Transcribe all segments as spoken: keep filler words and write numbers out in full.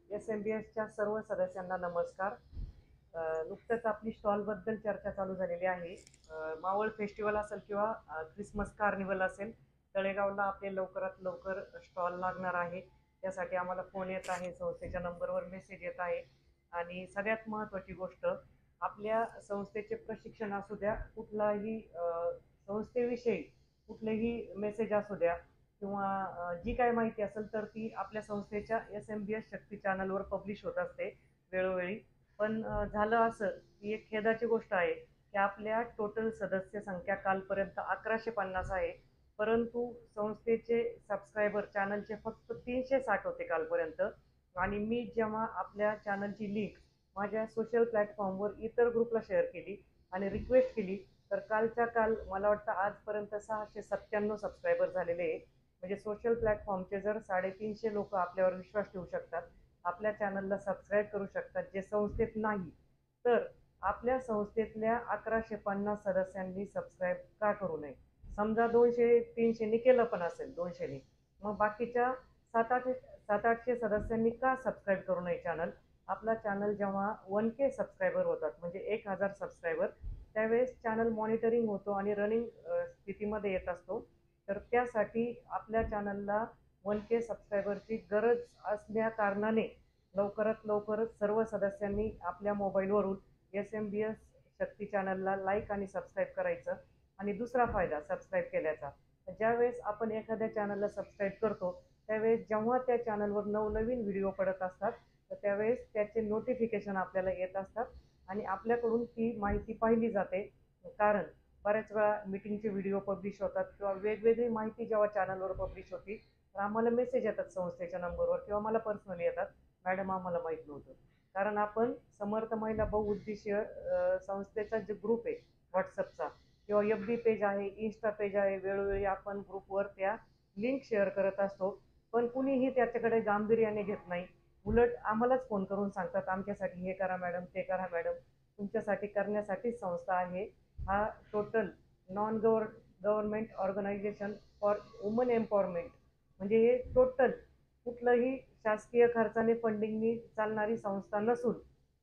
S M बी एसच्या सर्व सदस्यांना नमस्कार. अ, नुकतंच आपली स्टॉलबद्दल चर्चा चालू झालेली आहे. अ, मावळ फेस्टिवल असेल किंवा अ, ख्रिसमस कार्निवल असेल, तळेगावला आपले लवकरात लवकर स्टॉल लागणार आहे. त्यासाठी आम्हाला फोन येत आहे, संस्थेच्या नंबरवर मेसेज येत आहे. आणि सगळ्यात महत्त्वाची गोष्ट, आपल्या संस्थेचे प्रशिक्षण असू द्या, कुठलाही अ, संस्थेविषयी कुठलेही मेसेज असू द्या किंवा अ, जी काय माहिती असेल तर ती आपल्या संस्थेच्या S M B S Shakti चॅनलवर पब्लिश होत असते वेळोवेळी. पण अ, झालं असं की एक खेदाची गोष्ट आहे की आपल्या टोटल सदस्य संख्या कालपर्यंत अकराशे पन्नास आहे, परंतु संस्थेचे सबस्क्रायबर चॅनलचे फक्त तीनशे साठ होते कालपर्यंत. आणि मी जेव्हा आपल्या चॅनलची लिंक माझ्या सोशल प्लॅटफॉर्मवर इतर ग्रुपला शेअर केली आणि रिक्वेस्ट केली, तर कालच्या काल मला वाटतं आजपर्यंत सहाशे सत्त्याण्णव सबस्क्रायबर झालेले आहे. म्हणजे सोशल प्लॅटफॉर्मचे जर साडेतीनशे लोक आपल्यावर विश्वास ठेवू शकतात, आपल्या चॅनलला सबस्क्राईब करू शकतात जे संस्थेत नाही, तर आपल्या संस्थेतल्या अकराशे पन्नास सदस्यांनी सबस्क्राईब का करू नये? समजा दोनशे तीनशेनी केलं पण असेल, दोनशेनी, मग बाकीच्या सात आठशे सात आठशे सदस्यांनी का सबस्क्राईब करू नये चॅनल? आपला चॅनल जेव्हा वन के सबस्क्रायबर होतात, म्हणजे एक हजार सबस्क्रायबर, त्यावेळेस चॅनल मॉनिटरिंग होतो आणि रनिंग स्थितीमध्ये येत असतो. तर त्यासाठी आपल्या चॅनलला वन के सबस्क्रायबरची गरज असल्या कारणाने लवकरात लवकरच सर्व सदस्यांनी आपल्या मोबाईलवरून S M B S Shakti चॅनलला लाईक आणि सबस्क्राईब करायचं. आणि दुसरा फायदा सबस्क्राईब केल्याचा, ज्यावेळेस आपण एखाद्या चॅनलला सबस्क्राईब करतो त्यावेळेस जेव्हा त्या चॅनलवर नवनवीन व्हिडिओ पडत असतात, तर त्यावेळेस त्याचे नोटिफिकेशन आपल्याला येत असतात आणि आपल्याकडून ती माहिती पाहिली जाते. कारण बऱ्याच वेळा मीटिंगचे व्हिडिओ पब्लिश होतात किंवा वेगवेगळी माहिती जेव्हा चॅनलवर पब्लिश होती, तर आम्हाला मेसेज येतात संस्थेच्या नंबरवर किंवा मला पर्सनली येतात, मॅडम आम्हाला माहीत नव्हतं. कारण आपण समर्थ महिला बहुउद्देशीय अ, संस्थेचा जो ग्रुप आहे व्हॉट्सअपचा किंवा एफ बी पेज आहे, इन्स्टा पेज आहे, वेळोवेळी आपण ग्रुपवर त्या लिंक शेअर करत असतो. पण कुणीही त्याच्याकडे गांभीर्याने घेत नाही. उलट आम्हालाच फोन करून सांगतात, आमच्यासाठी हे करा मॅडम, ते करा मॅडम. तुमच्यासाठी करण्यासाठीच संस्था आहे. हा total non gover government organisation for women empowerment, म्हणजे हे टोटल कुठलंही शासकीय खर्चाने फंडिंगनी चालणारी संस्था नसून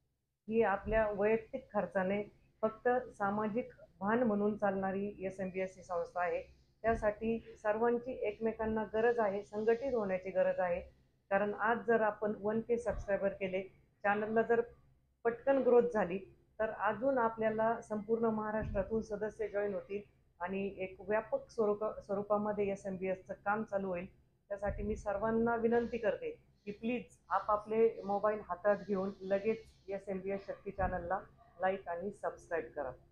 ही आपल्या वैयक्तिक खर्चाने फक्त सामाजिक भान म्हणून चालणारी एस एम बी एस ही संस्था आहे. त्यासाठी सर्वांची एकमेकांना गरज आहे, संघटित होण्याची गरज आहे. कारण आज जर आपण वन के सबस्क्रायबर केले, चॅनलला जर पटकन ग्रोथ झाली, तर अजून आपल्याला संपूर्ण महाराष्ट्रातून सदस्य जॉईन होतील आणि एक व्यापक स्वरूप स्वरूपामध्ये एस एम बी एसचं काम चालू होईल. त्यासाठी मी सर्वांना विनंती करते की प्लीज आपापले मोबाईल हातात घेऊन लगेच S M B S Shakti चॅनलला लाईक आणि सबस्क्राईब करा.